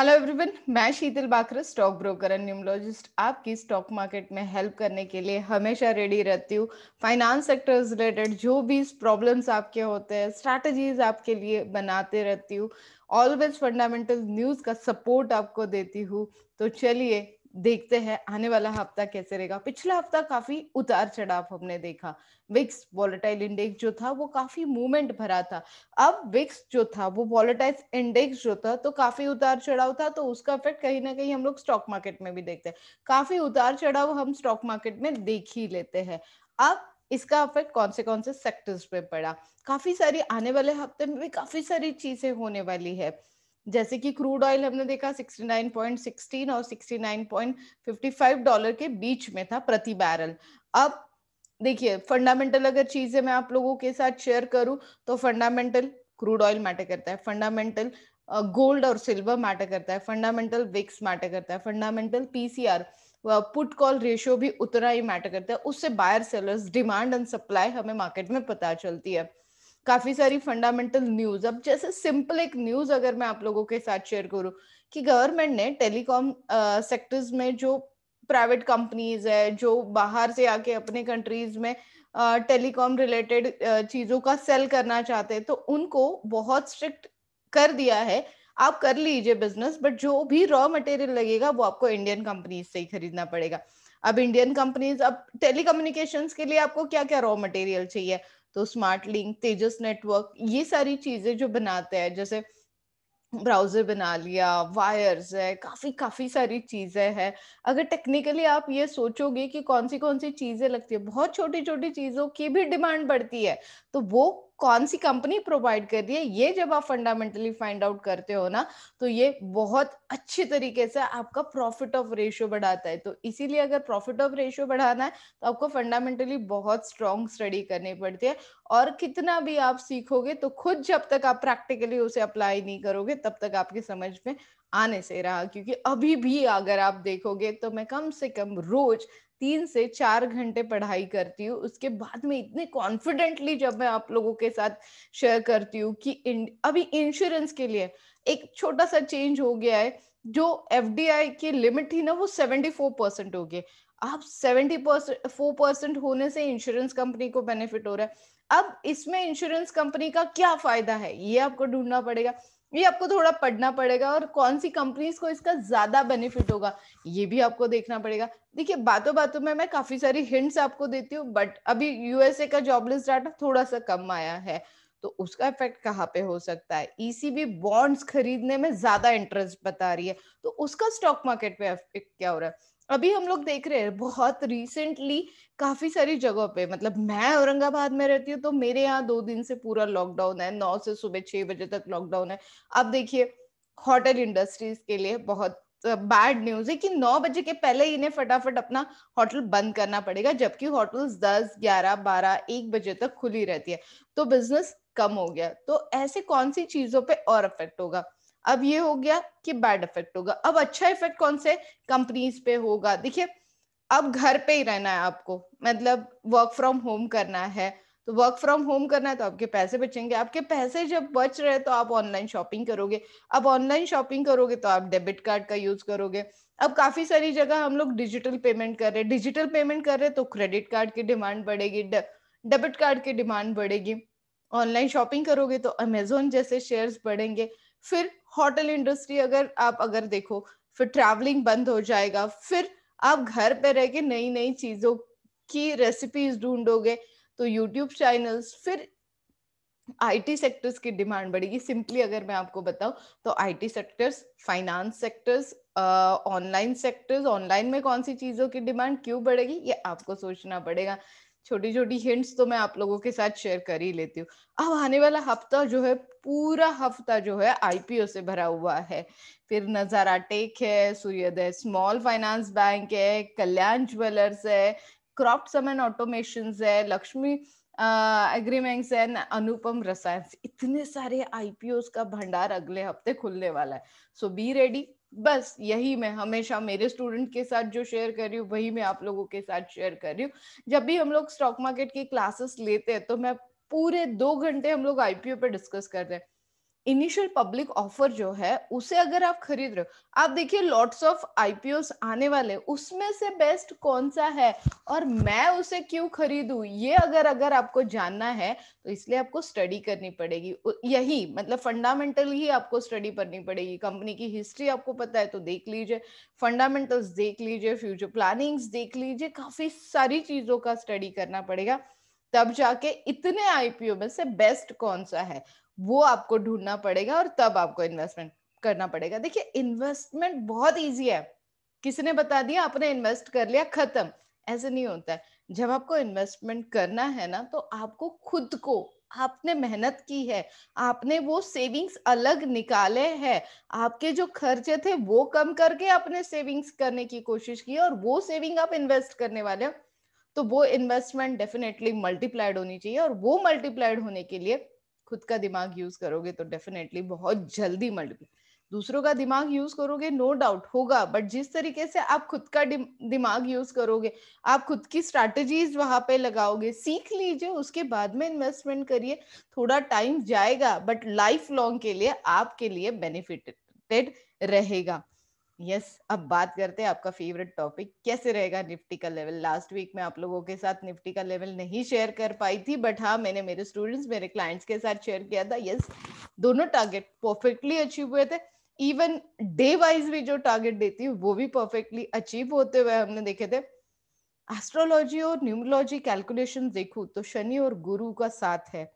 Hello everyone, मैं Sheetal Bakhare stock broker and numerologist आपकी stock market में हेल्प करने के लिए हमेशा रेडी रहती हूँ। फाइनेंस सेक्टर से रिलेटेड जो भी प्रॉब्लम्स आपके होते हैं, स्ट्रैटेजीज आपके लिए बनाते रहती हूँ। ऑलवेज फंडामेंटल न्यूज़ का सपोर्ट आपको देती हूँ। तो चलिए देखते हैं आने वाला हफ्ता कैसे रहेगा। पिछला हफ्ता काफी उतार चढ़ाव हमने देखा। विक्स वॉलेटाइल इंडेक्स जो था वो काफी मूवमेंट भरा था। अब विक्स जो था वो वॉलेटाइल इंडेक्स जो था तो काफी उतार चढ़ाव था, तो उसका इफेक्ट कहीं ना कहीं हम लोग स्टॉक मार्केट में भी देखते हैं। काफी उतार चढ़ाव हम स्टॉक मार्केट में देख ही लेते हैं। अब इसका इफेक्ट कौन से सेक्टर्स पे पड़ा। काफी सारी आने वाले हफ्ते में भी काफी सारी चीजें होने वाली है। जैसे कि क्रूड ऑयल हमने देखा 69.16 और $69.55 के बीच में था प्रति बैरल। अब देखिए फंडामेंटल अगर चीजें मैं आप लोगों के साथ शेयर करूं तो फंडामेंटल क्रूड ऑयल मैटर करता है, फंडामेंटल गोल्ड और सिल्वर मैटर करता है, फंडामेंटल विक्स मैटर करता है, fundamental PCR put call ratio भी उतना ही मैटर करता है। उससे buyer sellers demand and supply हमें मार्केट में पता चलती है। काफी सारी फंडामेंटल न्यूज, अब जैसे सिंपल एक न्यूज अगर मैं आप लोगों के साथ शेयर करूं कि गवर्नमेंट ने टेलीकॉम सेक्टर्स में जो प्राइवेट कंपनीज है जो बाहर से आके अपने कंट्रीज में टेलीकॉम रिलेटेड चीजों का सेल करना चाहते हैं तो उनको बहुत स्ट्रिक्ट कर दिया है। आप कर लीजिए बिजनेस, बट जो भी रॉ मटेरियल लगेगा वो आपको इंडियन कंपनीज से ही खरीदना पड़ेगा। अब इंडियन कंपनीज, अब टेलीकम्युनिकेशंस के लिए आपको क्या क्या रॉ मटेरियल चाहिए, तो स्मार्ट लिंक, तेजस नेटवर्क, ये सारी चीजें जो बनाते हैं, जैसे ब्राउजर बना लिया, वायर्स है, काफी काफी सारी चीजें हैं। अगर टेक्निकली आप ये सोचोगे कि कौन सी चीजें लगती है, बहुत छोटी छोटी चीजों की भी डिमांड बढ़ती है। तो वो कौन सी कंपनी प्रोवाइड कर रही है, ये जब आप फंडामेंटली फाइंड आउट करते हो ना, तो ये बहुत अच्छी तरीके से आपका प्रॉफिट ऑफ रेशियो बढ़ाता है। तो इसीलिए अगर प्रॉफिट ऑफ रेशियो बढ़ाना है तो आपको फंडामेंटली बहुत स्ट्रॉन्ग स्टडी करनी पड़ती है। और कितना भी आप सीखोगे तो खुद जब तक आप प्रैक्टिकली उसे अप्लाई नहीं करोगे तब तक आपकी समझ में आने से रहा। क्योंकि अभी भी अगर आप देखोगे तो मैं कम से कम रोज 3 से 4 घंटे पढ़ाई करती हूँ। उसके बाद में इतने कॉन्फिडेंटली जब मैं आप लोगों के साथ शेयर करती हूँ कि अभी इंश्योरेंस के लिए एक छोटा सा चेंज हो गया है। जो एफडीआई की लिमिट थी ना वो 74% हो गई। अब 74% होने से इंश्योरेंस कंपनी को बेनिफिट हो रहा है। अब इसमें इंश्योरेंस कंपनी का क्या फायदा है, ये आपको ढूंढना पड़ेगा। ये आपको थोड़ा पढ़ना पड़ेगा, और कौन सी कंपनीज को इसका ज्यादा बेनिफिट होगा ये भी आपको देखना पड़ेगा। देखिए बातों बातों में मैं काफी सारी हिंट्स आपको देती हूँ, बट अभी यूएसए का जॉबलेस डाटा थोड़ा सा कम आया है, तो उसका इफेक्ट कहाँ पे हो सकता है। ईसीबी बॉन्ड्स खरीदने में ज्यादा इंटरेस्ट बता रही है, तो उसका स्टॉक मार्केट पे इफेक्ट क्या हो रहा है। अभी हम लोग देख रहे हैं बहुत रिसेंटली काफी सारी जगहों पे, मतलब मैं औरंगाबाद में रहती हूँ तो मेरे यहाँ 2 दिन से पूरा लॉकडाउन है, 9 से सुबह 6 बजे तक लॉकडाउन है। अब देखिए होटल इंडस्ट्रीज के लिए बहुत बैड न्यूज है कि 9 बजे के पहले इन्हें फटाफट अपना होटल बंद करना पड़ेगा, जबकि होटल्स 10, 11, 12, 1 बजे तक खुली रहती है। तो बिजनेस कम हो गया, तो ऐसे कौन सी चीजों पे और इफेक्ट होगा। अब ये हो गया कि बैड इफेक्ट होगा। अब अच्छा इफेक्ट कौन से कंपनीज पे होगा, देखिए अब घर पे ही रहना है आपको, मतलब वर्क फ्रॉम होम करना है। तो वर्क फ्रॉम होम करना है तो आपके पैसे बचेंगे, आपके पैसे जब बच रहे तो आप ऑनलाइन शॉपिंग करोगे। अब ऑनलाइन शॉपिंग करोगे तो आप डेबिट कार्ड का यूज करोगे। अब काफी सारी जगह हम लोग डिजिटल पेमेंट कर रहे हैं, डिजिटल पेमेंट कर रहे हैं तो क्रेडिट कार्ड की डिमांड बढ़ेगी, डेबिट कार्ड की डिमांड बढ़ेगी। ऑनलाइन शॉपिंग करोगे तो अमेजोन जैसे शेयर्स बढ़ेंगे। फिर होटल इंडस्ट्री अगर देखो, फिर ट्रैवलिंग बंद हो जाएगा, फिर आप घर पे रह के नई नई चीजों की रेसिपीज ढूंढोगे, तो यूट्यूब चैनल्स, फिर आईटी सेक्टर्स की डिमांड बढ़ेगी। सिंपली अगर मैं आपको बताऊं तो IT sectors, finance sectors, online sectors, online में कौन सी चीजों की डिमांड क्यों बढ़ेगी ये आपको सोचना पड़ेगा। छोटी छोटी हिंट्स तो मैं आप लोगों के साथ शेयर कर ही लेती हूँ। अब आने वाला हफ्ता जो है, पूरा हफ्ता जो है आईपीओ से भरा हुआ है। फिर नजारा टेक है, सूर्योदय स्मॉल फाइनेंस बैंक है, कल्याण ज्वेलर्स है, क्रॉफ्ट्समैन ऑटोमेशन है, लक्ष्मी एग्रीमेंट्स एंड अनुपम रसायन, इतने सारे आईपीओ का भंडार अगले हफ्ते खुलने वाला है। So be ready. बस यही मैं हमेशा मेरे स्टूडेंट के साथ जो शेयर कर रही हूँ वही मैं आप लोगों के साथ शेयर कर रही हूँ। जब भी हम लोग स्टॉक मार्केट की क्लासेस लेते हैं तो मैं पूरे 2 घंटे हम लोग आईपीओ पे डिस्कस करते हैं। इनिशियल पब्लिक ऑफर जो है उसे अगर आप खरीद रहे हो, आप देखिए लॉट्स ऑफ आईपीओस आने वाले, उसमें से बेस्ट कौन सा है और मैं उसे क्यों खरीदूं, ये अगर अगर आपको जानना है तो इसलिए आपको स्टडी करनी पड़ेगी। यही मतलब फंडामेंटल ही आपको स्टडी करनी पड़ेगी। कंपनी की हिस्ट्री आपको पता है तो देख लीजिए, फंडामेंटल्स देख लीजिए, फ्यूचर प्लानिंग्स देख लीजिए, काफी सारी चीजों का स्टडी करना पड़ेगा, तब जाके इतने आईपीओ में से बेस्ट कौन सा है वो आपको ढूंढना पड़ेगा और तब आपको इन्वेस्टमेंट करना पड़ेगा। देखिए इन्वेस्टमेंट बहुत इजी है, किसी ने बता दिया आपने इन्वेस्ट कर लिया खत्म, ऐसे नहीं होता है। जब आपको इन्वेस्टमेंट करना है ना तो आपको खुद को, आपने मेहनत की है, आपने वो सेविंग्स अलग निकाले हैं, आपके जो खर्चे थे वो कम करके आपने सेविंग्स करने की कोशिश की और वो सेविंग आप इन्वेस्ट करने वाले हो, तो वो इन्वेस्टमेंट डेफिनेटली मल्टीप्लाइड होनी चाहिए और वो मल्टीप्लाइड होने के लिए खुद का दिमाग यूज करोगे तो डेफिनेटली बहुत जल्दी मल्टीप्लाई। दूसरों का दिमाग यूज करोगे नो डाउट होगा, बट जिस तरीके से आप खुद का दिमाग यूज करोगे, आप खुद की स्ट्रैटेजीज वहां पे लगाओगे, सीख लीजिए, उसके बाद में इन्वेस्टमेंट करिए। थोड़ा टाइम जाएगा बट लाइफ लॉन्ग के लिए आपके लिए बेनिफिटेड रहेगा। यस अब बात करते हैं आपका फेवरेट टॉपिक, कैसे रहेगा निफ्टी का लेवल। लास्ट वीक में आप लोगों के साथ निफ्टी का लेवल नहीं शेयर कर पाई थी, बट हाँ मैंने मेरे स्टूडेंट्स, मेरे क्लाइंट्स के साथ शेयर किया था। यस दोनों टारगेट परफेक्टली अचीव हुए थे, इवन डे वाइज भी जो टारगेट देती है वो भी परफेक्टली अचीव होते हुए हमने देखे थे। एस्ट्रोलॉजी और न्यूमरोलॉजी कैलकुलेशन देखूं तो शनि और गुरु का साथ है,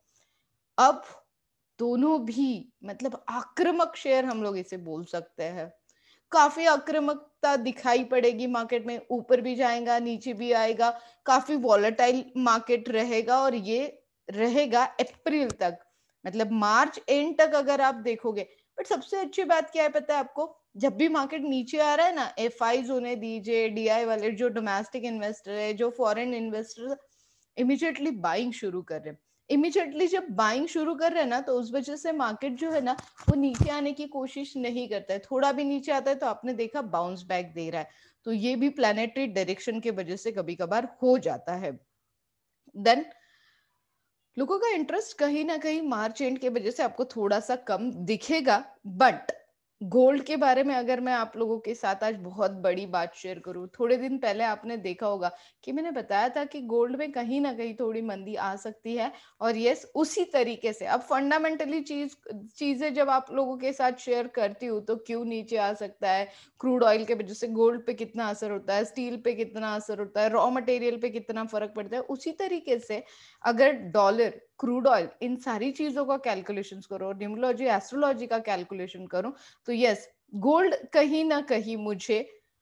अब दोनों भी मतलब आक्रामक शेयर हम लोग इसे बोल सकते हैं। काफी आक्रामकता दिखाई पड़ेगी मार्केट में, ऊपर भी जाएगा नीचे भी आएगा, काफी वॉलेटाइल मार्केट रहेगा और ये रहेगा अप्रैल तक, मतलब मार्च एंड तक अगर आप देखोगे। बट सबसे अच्छी बात क्या है पता है आपको, जब भी मार्केट नीचे आ रहा है ना, एफआईज होने दीजिए, डीआई वाले जो डोमेस्टिक इन्वेस्टर है, जो फॉरेन इन्वेस्टर, इमीडिएटली बाइंग शुरू कर रहे हैं। इमीडिएटली जब बाइंग शुरू कर रहे हैं ना तो उस वजह से मार्केट जो है ना वो नीचे आने की कोशिश नहीं करता है, थोड़ा भी नीचे आता है तो आपने देखा बाउंस बैक दे रहा है। तो ये भी प्लैनेटरी डायरेक्शन के वजह से कभी कभार हो जाता है। देन लोगों का इंटरेस्ट कहीं ना कहीं मार्च एंड के वजह से आपको थोड़ा सा कम दिखेगा। बट गोल्ड के बारे में अगर मैं आप लोगों के साथ आज बहुत बड़ी बात शेयर करूं, थोड़े दिन पहले आपने देखा होगा कि मैंने बताया था कि गोल्ड में कहीं ना कहीं थोड़ी मंदी आ सकती है। और यस उसी तरीके से अब फंडामेंटली चीजें जब आप लोगों के साथ शेयर करती हूँ तो क्यों नीचे आ सकता है, क्रूड ऑयल के वजह से गोल्ड पे कितना असर होता है, स्टील पे कितना असर होता है, रॉ मटेरियल पे कितना फर्क पड़ता है, उसी तरीके से अगर डॉलर, क्रूड ऑयल, इन सारी चीजों का कैलकुलेशन करो, न्यूमरोलॉजी एस्ट्रोलॉजी का कैलकुलेशन करो, तो यस गोल्ड कहीं ना कहीं मुझे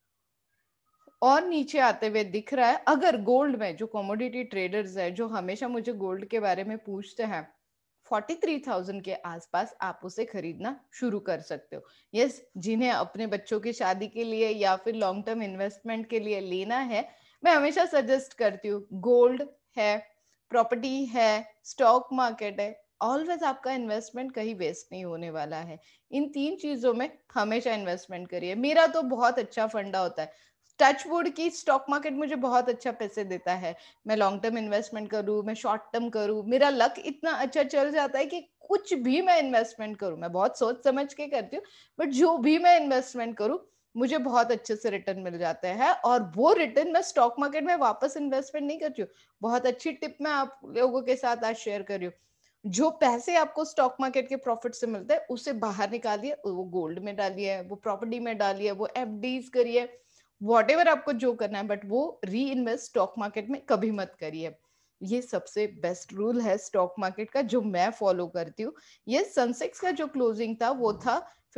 और नीचे आते हुए दिख रहा है। अगर गोल्ड में जो कमोडिटी ट्रेडर्स है जो हमेशा मुझे गोल्ड के बारे में पूछते हैं, 43,000 के आसपास आप उसे खरीदना शुरू कर सकते हो। यस जिन्हें अपने बच्चों की शादी के लिए या फिर लॉन्ग टर्म इन्वेस्टमेंट के लिए लेना है, मैं हमेशा सजेस्ट करती हूँ गोल्ड है, प्रॉपर्टी है, स्टॉक मार्केट है, ऑलवेज आपका इन्वेस्टमेंट कहीं वेस्ट नहीं होने वाला है। इन तीन चीजों में हमेशा इन्वेस्टमेंट करिए। मेरा तो बहुत अच्छा फंडा होता है, टचवुड की स्टॉक मार्केट मुझे बहुत अच्छा पैसे देता है। मैं लॉन्ग टर्म इन्वेस्टमेंट करूँ, मैं शॉर्ट टर्म करूँ, मेरा लक इतना अच्छा चल जाता है कि कुछ भी मैं इन्वेस्टमेंट करूँ, मैं बहुत सोच समझ के करती हूँ, बट जो भी मैं इन्वेस्टमेंट करूँ मुझे बहुत अच्छे से रिटर्न मिल जाते हैं और वो रिटर्न मैं स्टॉक मार्केट में वापस इन्वेस्टमेंट नहीं करती हूँ। बहुत अच्छी टिप मैं आप लोगों के साथ आज शेयर कर रही हूँ, जो पैसे आपको स्टॉक मार्केट के प्रॉफिट से मिलते हैं उसे बाहर निकालिए, वो गोल्ड में डालिए, वो प्रॉपर्टी में डालिए, वो एफडीज करिए, वॉट एवर आपको जो करना है, बट वो री इन्वेस्ट स्टॉक मार्केट में कभी मत करिए। ये सबसे बेस्ट रूल है स्टॉक मार्केट का जो मैं फॉलो करती हूँ। ये सेंसेक्स का जो क्लोजिंग था वो था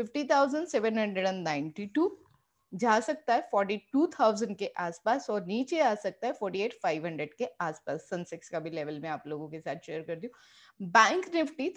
50,792, जा सकता है 42,000 के आसपास और नीचे आ सकता है 48,500 के आसपास। सेंसेक्स का भी लेवल मैं आप लोगों के साथ शेयर करती हूँ। बैंक निफ्टी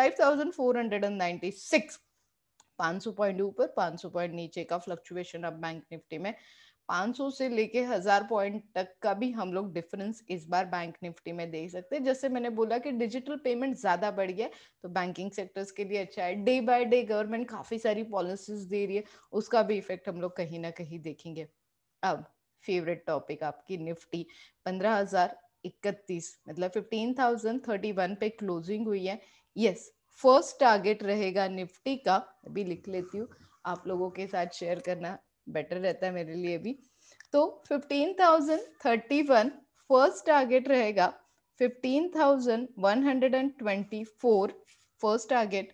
35,496, 500 पॉइंट ऊपर 500 पॉइंट नीचे का फ्लक्चुएशन अब बैंक निफ्टी में। 500 से लेके 1000 पॉइंट तक का भी हम लोग डिफरेंस इस बार बैंक निफ्टी में देख सकते हैं। जैसे मैंने बोला कि डिजिटल पेमेंट ज्यादा बढ़ गया तो बैंकिंग सेक्टर्स के लिए अच्छा है। डे बाय डे गवर्नमेंट काफी सारी पॉलिसीज दे रही है, उसका भी इफेक्ट हम लोग कहीं ना कहीं देखेंगे। अब फेवरेट टॉपिक आपकी निफ्टी 15,031 मतलब 15,031 पे क्लोजिंग हुई है। यस फर्स्ट टारगेट रहेगा निफ्टी का, अभी लिख लेती हूँ, आप लोगों के साथ शेयर करना बेटर रहता है मेरे लिए भी। तो 15,031 फर्स्ट टारगेट रहेगा, 15,124 फर्स्ट टारगेट,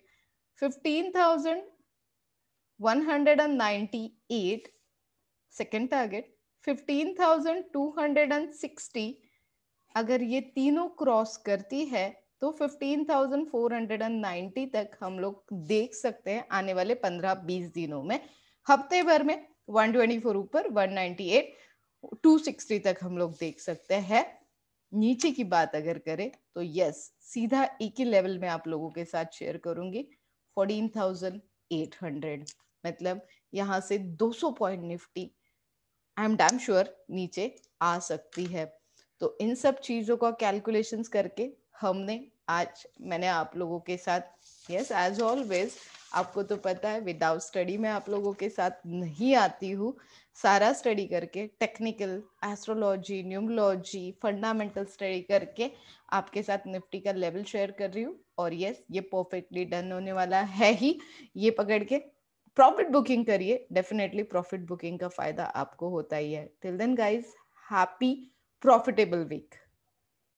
15,198 सेकेंड टारगेट, 15,260 अगर ये तीनों क्रॉस करती है तो 15,490 तक हम लोग देख सकते हैं आने वाले 15-20 दिनों में। हफ्ते भर में 124 ऊपर, 198, 260 तक हम लोग देख सकते हैं। नीचे की बात अगर करें तो यस, सीधा एक ही लेवल में आप लोगों के साथ शेयर करूंगी, 14,800, मतलब यहाँ से 200 point Nifty I am damn sure नीचे आ सकती है। तो इन सब चीजों का कैलकुलेशंस करके मैंने आप लोगों के साथ, यस एज ऑलवेज, आपको तो पता है विदाउट स्टडी मैं आप लोगों के साथ नहीं आती हूँ, सारा स्टडी करके, technical, astrology, numerology, fundamental study करके आपके साथ निफ्टी का लेवल शेयर कर रही हूँ। और यस, ये परफेक्टली डन होने वाला है ही। ये पकड़ के प्रॉफिट बुकिंग करिए, डेफिनेटली प्रॉफिट बुकिंग का फायदा आपको होता ही है। Till then guys, happy profitable week.